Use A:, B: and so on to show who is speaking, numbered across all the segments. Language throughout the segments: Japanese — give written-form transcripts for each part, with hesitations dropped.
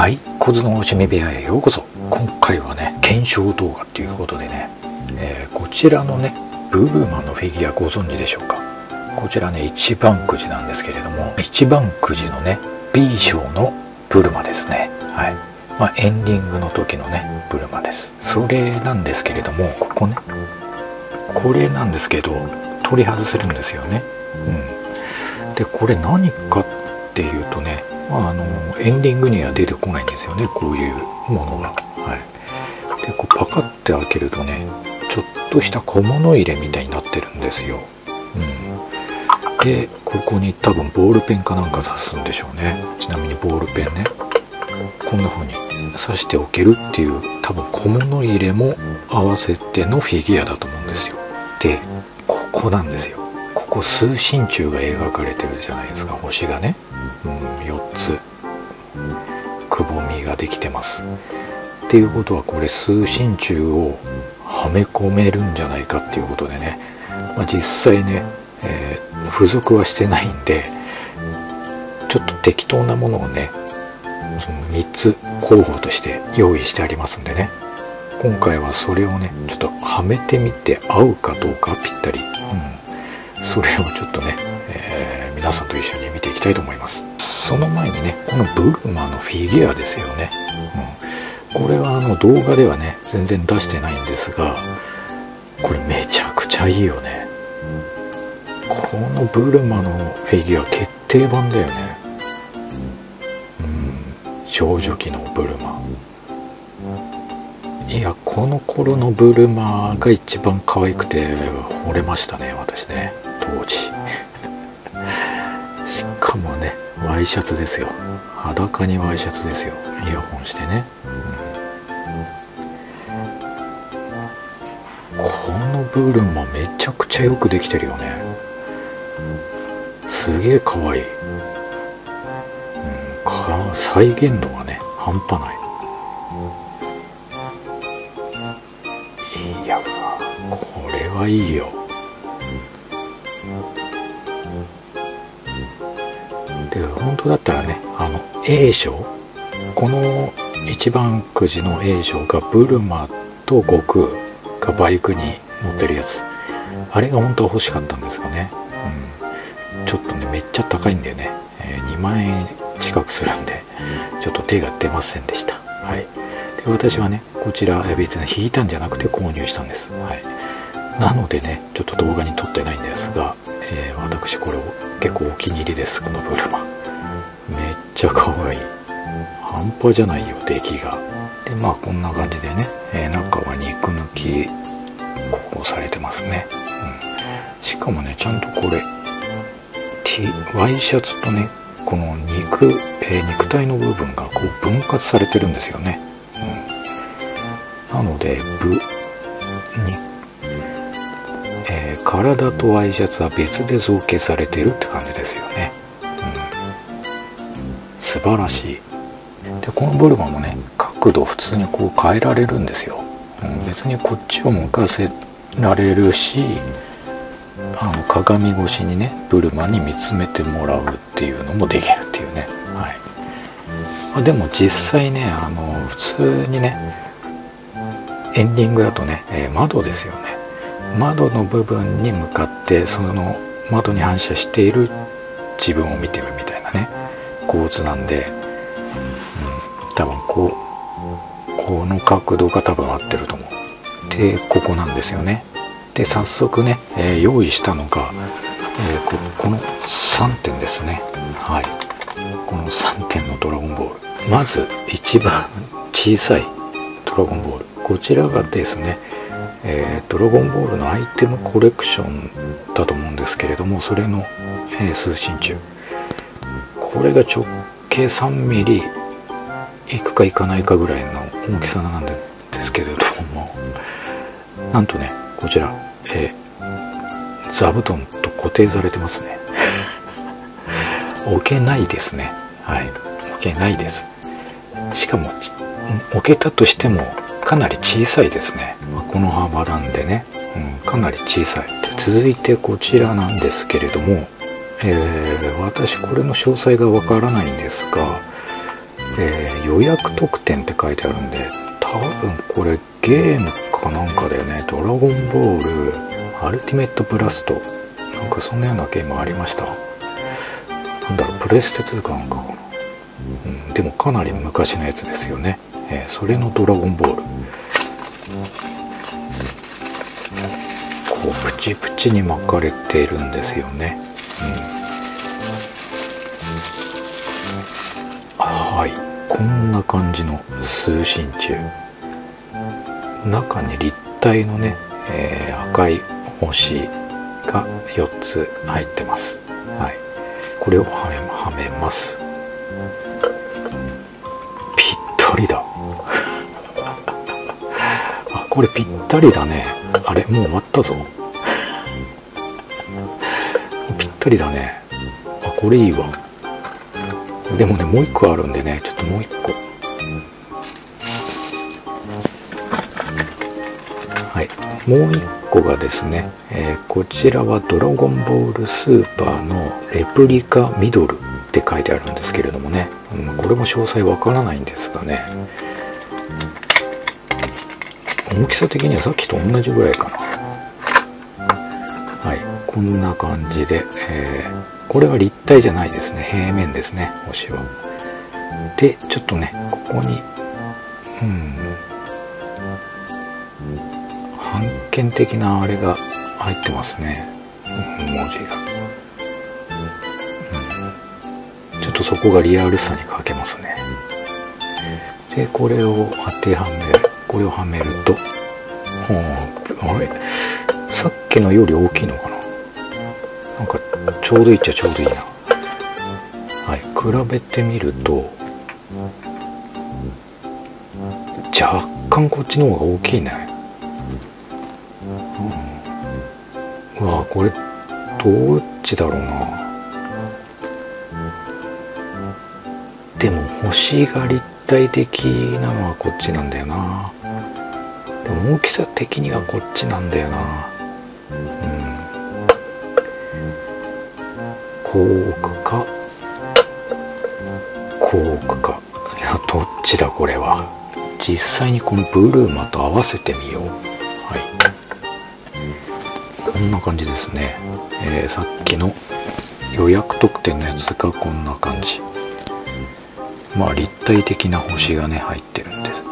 A: はい、小津の趣味部屋へようこそ。今回はね、検証動画っていうことでね、こちらのね、ブルマのフィギュアご存知でしょうか。こちらね、一番くじなんですけれども、一番くじのね、B 賞のブルマですね。はい。エンディングの時のね、ブルマです。それなんですけれども、ここね、これなんですけど、取り外せるんですよね。で、これ何かっていうとね、エンディングには出てこないんですよね、こういうものが。はい。で、こうパカって開けるとね、ちょっとした小物入れみたいになってるんですよ。で、ここに多分ボールペンかなんか刺すんでしょうね。ちなみにボールペンね、こんな風に刺しておけるっていう、多分小物入れも合わせてのフィギュアだと思うんですよ。で、ここなんですよ。ここ数真鍮が描かれてるじゃないですか、星がね。4つくぼみができてます。っていうことは、これ数真鍮をはめ込めるんじゃないかっていうことでね、実際ね、付属はしてないんで、ちょっと適当なものをね、その3つ候補として用意してありますんでね、今回はそれをね、ちょっとはめてみて合うかどうかぴったり、それをちょっとね、皆さんと一緒に見ていきたいと思います。その前にね、このブルマのフィギュアですよね。これは動画ではね、全然出してないんですが、これめちゃくちゃいいよね。このブルマのフィギュア決定版だよね。少女期のブルマ。いや、この頃のブルマが一番可愛くて惚れましたね、私ね、当時。しかもね、ワイシャツですよ。裸にワイシャツですよ。イヤホンしてね。このブルマめちゃくちゃよくできてるよね。すげえかわいい。再現度がね、半端ない。いや、これはいいよ。で、本当だったらね、A 賞、この一番くじの A 賞がブルマと悟空がバイクに乗ってるやつ、あれが本当は欲しかったんですがね、ちょっとね、めっちゃ高いんだよね。2万円近くするんで、ちょっと手が出ませんでした。はい。で、私はね、こちら別に引いたんじゃなくて購入したんです。はい。なのでね、ちょっと動画に撮ってないんですが、私これを結構お気に入りです。このブルマめっちゃ可愛い。半端じゃないよ、出来が。で、こんな感じでね、中は肉抜きこうされてますね。しかもね、ちゃんとこれワイシャツとね、この肉体の部分がこう分割されてるんですよね。なので体とワイシャツは別で造形されてるって感じですよね。素晴らしい。で、このブルマもね、角度普通にこう変えられるんですよ。別にこっちを向かせられるし、鏡越しにね、ブルマに見つめてもらうっていうのもできるっていうね。はい。でも実際ね、普通にね、エンディングだとね、窓ですよね。窓の部分に向かって、その窓に反射している自分を見てるみたいなね、構図なんで、多分この角度が多分合ってると思う。で、ここなんですよね。で、早速ね、用意したのが、この3点ですね。はい。この3点のドラゴンボール。まず一番小さいドラゴンボール。こちらがですね、ドラゴンボールのアイテムコレクションだと思うんですけれども、それの、数真鍮。これが直径3ミリいくかいかないかぐらいの大きさなんですけれども、なんとね、こちら、座布団と固定されてますね。置けないですね。はい。置けないです。しかも、置けたとしてもかなり小さいですね。この幅なんでね、かなり小さい。で、続いてこちらなんですけれども、私これの詳細がわからないんですが、 予約特典って書いてあるんで、多分これゲームかなんかだよね。ドラゴンボールアルティメットブラスト、なんかそんなようなゲームありました。なんだろう、プレステ2かなんかかな。でもかなり昔のやつですよね。それのドラゴンボール、こうプチプチに巻かれているんですよね。はい、こんな感じの通信柱、中に立体のね、赤い星が4つ入ってます。はい、これをはめます。ぴったりだあ、これぴったりだね。あれ、もう終わったぞぴったりだね。あ、これいいわ。でもね、もう一個あるんでね、ちょっともう一個。はい、もう一個がですね、こちらはドラゴンボールスーパーのレプリカミドルって書いてあるんですけれどもね、これも詳細わからないんですがね、大きさ的にはさっきと同じぐらいかな。はい、こんな感じで、これは立体じゃないですね、平面ですね、星は。でちょっとね、ここに半券的なあれが入ってますね、文字が。ちょっとそこがリアルさに欠けますね。でこれを当てはめる、これをはめると、あれ、さっきのより大きいのかな。なんかちょうどいいっちゃちょうどいいな。はい、比べてみると若干こっちの方が大きいね。うわ、これどっちだろうな。でも星が立体的なのはこっちなんだよな。でも大きさ的にはこっちなんだよな。こう置くかこう置くか。いや、どっちだこれは。実際にこのブルーマと合わせてみよう。はい、こんな感じですね。さっきの予約特典のやつがこんな感じ。まあ立体的な星がね入ってるんです。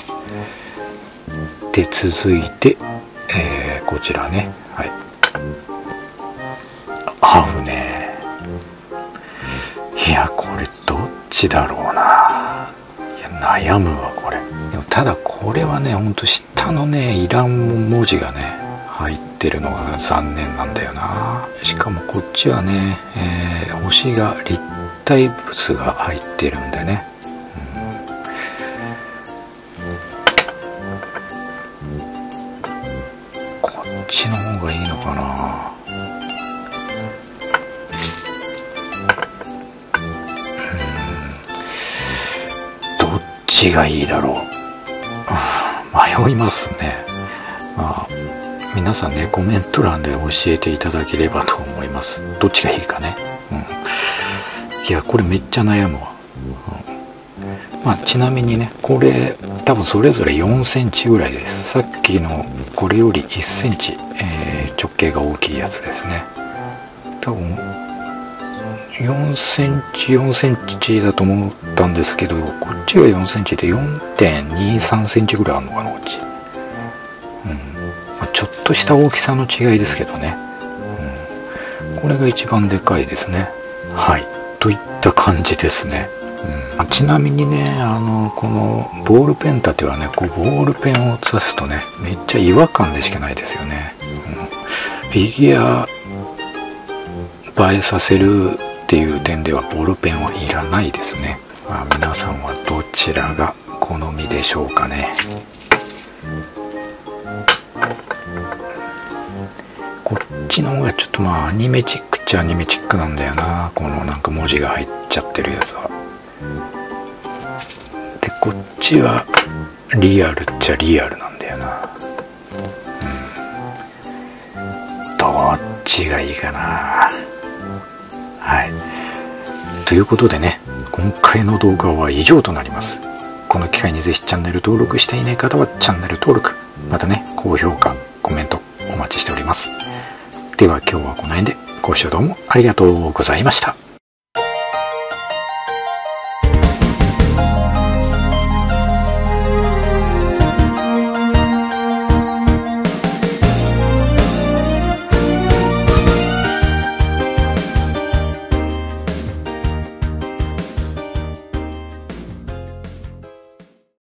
A: で続いて、こちらね、はい、ハーフね。いや、これどっちだろうな。いや、悩むわこれ。でもただこれはね、ほんと下のねいらん文字がね入ってるのが残念なんだよな。しかもこっちはね、星が立体物が入ってるんでね、こっちの方がいいのかな。どっちがいいだろう。迷いますね。まあ皆さんね、コメント欄で教えていただければと思います。どっちがいいかね。いや、これめっちゃ悩むわ。まあちなみにね、これ多分それぞれ4センチぐらいです。さっきのこれより1センチ、直径が大きいやつですね。多分4センチ4センチだと思ったんですけど、こっちが4センチで 4.23 センチぐらいあるのかな、こっち。ちょっとした大きさの違いですけどね、これが一番でかいですね。はい、といった感じですね。ちなみにね、このボールペン立てはね、こうボールペンを刺すとね、めっちゃ違和感でしかないですよね。フィギュア映えさせるっていう点ではボールペンはいらないですね。皆さんはどちらが好みでしょうかね。こっちの方がちょっとまあアニメチックっちゃアニメチックなんだよな、このなんか文字が入っちゃってるやつは。でこっちはリアルっちゃリアルなんだよな。どっちがいいかな。はい、ということでね、 今回の動画は以上となります。この機会にぜひチャンネル登録していない方はチャンネル登録、またね、高評価、コメントお待ちしております。では今日はこの辺でご視聴どうもありがとうございました。